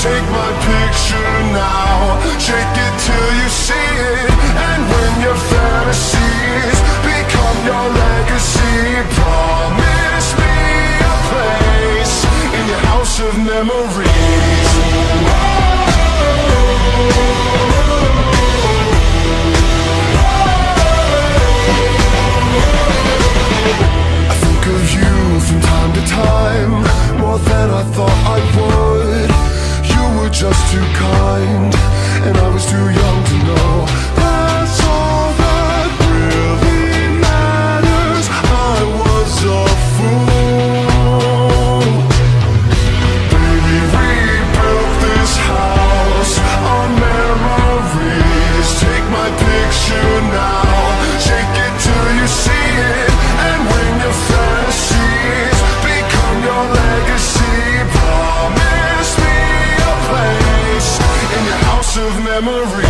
Take my picture now, shake it till you see it. And when your fantasies become your legacy, promise me a place in your house of memories. I think of you from time to time, more than I thought I would. You were just too kind, and I was too young to know. That's all that really matters. I was a fool. Baby, we built this house on memories. Take my picture now, shake it till you see it. And when your fantasies become your legacy, promise me a place in your house of memories.